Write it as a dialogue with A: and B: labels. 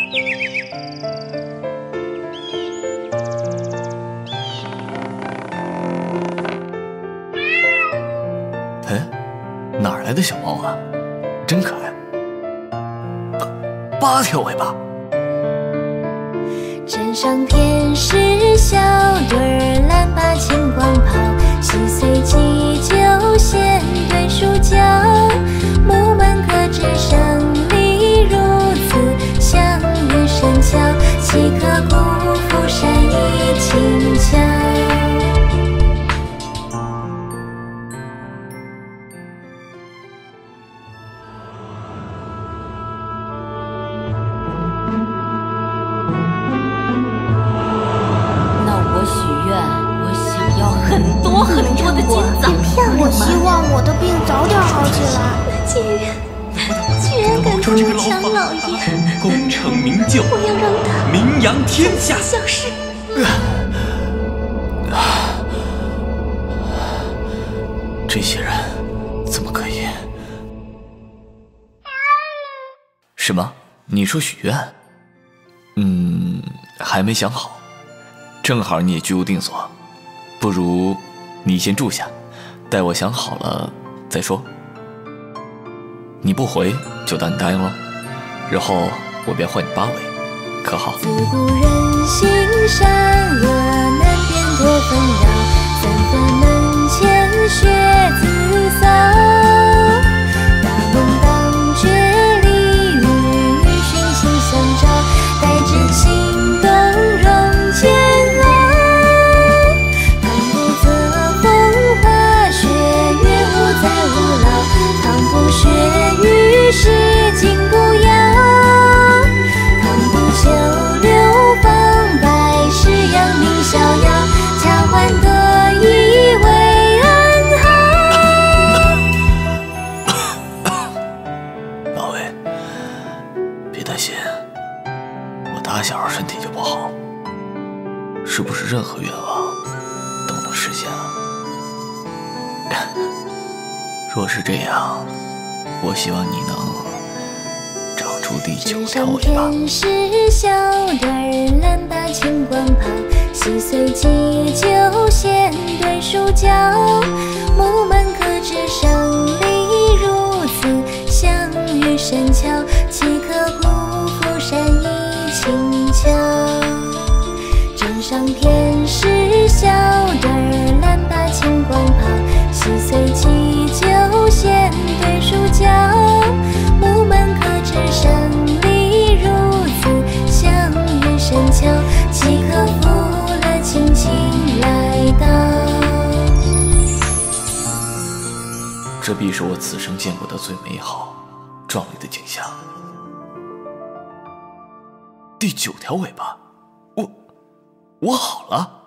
A: 哎，哪儿来的小猫啊？真可爱。八条尾巴。
B: 镇上天使小队儿蓝把金光跑，细碎祭酒献对书教。木门可知胜利如此，相遇深巧，岂可辜负善意轻巧。
C: 很多的金子，
D: 我希望我的病早点好起来。
B: 竟然敢偷抢老爷，
E: 功成名就，
B: 我要让他
E: 名扬天下。
B: 消失。
A: 这些人怎么可以？什么？你说许愿？还没想好。正好你也居无定所。不如你先住下，待我想好了再说。你不回就当你答应了，然后我便换你8尾，可好？
B: 自古人心善恶难辨多纷扰，三分门前学自扫。大门当觉离与寻心相照，待至心动容煎熬。于是金不摇，唐不求流芳百世扬名逍遥，恰换得一为安好。
A: 老魏，别担心，我打小身体就不好，是不是任何愿望都能实现啊？若是这样，我希望你能长出第9条尾巴。
B: 镇上天使小队儿蓝把金光跑，细碎祭酒献对书教。木门可知胜利如此，相遇深巧，岂可辜负善意轻巧。镇上天使小队儿蓝把金光跑，细碎祭酒献对书教。木门可知胜利如此，相遇深巧，岂可负了轻轻来到。
A: 这必是我此生见过的最美好、壮丽的景象。第9条尾巴，我好了。